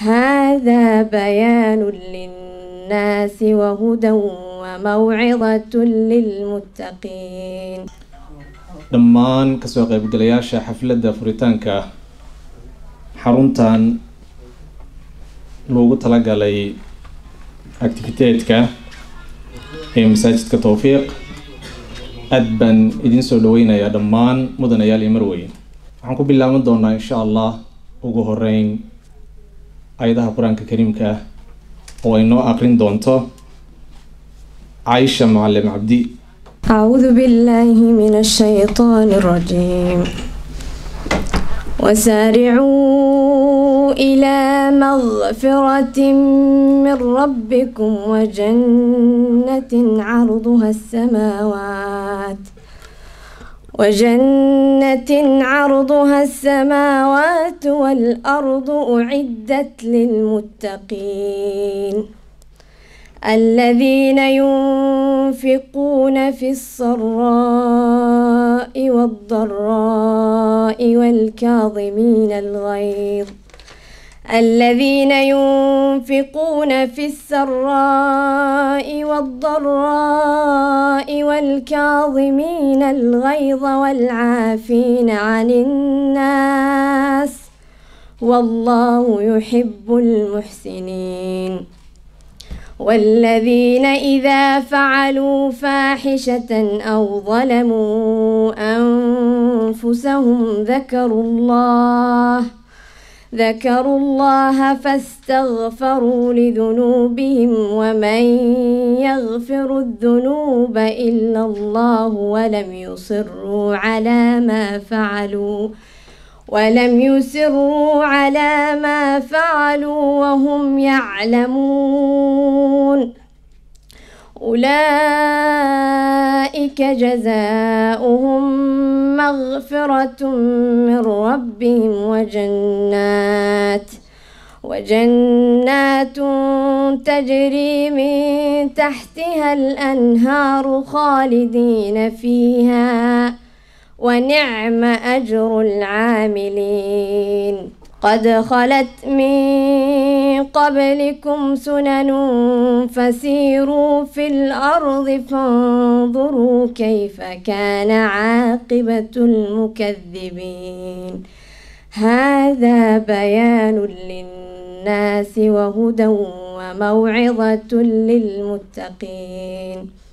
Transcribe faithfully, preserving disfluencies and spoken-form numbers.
هذا بيان للناس وهدى وموعظة للمتقين. dhammaan kasoo qaybgalayaasha xafladda furitaanka xaruntan loogu talagalay activity-ka ee masaajidka Tawfiiq aad baan idin soo dhaweynayaa dhammaan mudanayaal iyo marweyn. waxaan ku bilaaban doonaa insha Allah ugu horeyn ayadaha Quraanka Kariimka oo ay noo aqrin doonto Aisha Muallim Abdi. أعوذ بالله من الشيطان الرجيم. وسارعوا إلى مغفرة من ربكم وجنة عرضها السماوات وجنة عرضها السماوات والأرض أعدت للمتقين الذين ينفقون في السراء والضراء والكاظمين الغيظ الذين ينفقون في السراء والضراء والكاظمين الغيظ والعافين عن الناس والله يحب المحسنين والذين إذا فعلوا فاحشة أو ظلموا أنفسهم ذكروا الله ذكروا الله فاستغفروا لذنوبهم ومن يغفر الذنوب إلا الله ولم يصروا على ما فعلوا ولم يسروا على ما فعلوا وهم يعلمون أولئك جزاؤهم مغفرة من ربهم وجنات وجنات تجري من تحتها الأنهار خالدين فيها ونعم أجر العاملين قد خلت من قبلكم سنن فسيروا في الأرض فانظروا كيف كان عاقبة المكذبين هذا بيان للناس وهدى وموعظة للمتقين.